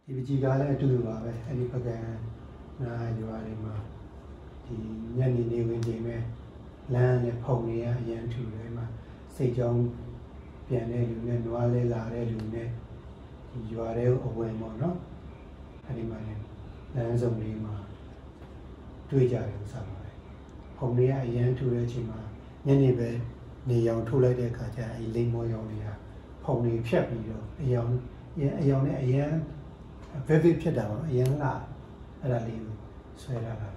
ဒီပကြီးကားလည်းအတူတူပါပဲအဲ့ဒီပကံနာရွာတွေမှာဒီညနေနေဝင်ချိန်မဲ့လမ်းနဲ့ဖုန်နေရအရန်ထူတယ်မှာစိတ်ကြောင်းပြန်တဲ့လူနဲ့နွားလဲလာတဲ့လူနဲ့ဒီရွာတဲ့အဝင်ပေါ့နော်အဲ့ဒီမှာလည်းလမ်းစုံလေးမှာတွေ့ကြတယ်ဥစားပါပဲဖုန်နေရအရန်ထူတဲ့အချိန်မှာညနေပဲနေရောင်ထုတ်လိုက်တဲ့အခါကျအဲ့လိမ္မောရောင်တွေကဖုန်နေဖြတ်ပြီးတော့အယောင်နဲ့အရန်vivid ဖြစ်တာပေါ့အရန်လာအဲ့ဒါလေးကိုဆွဲလာတာ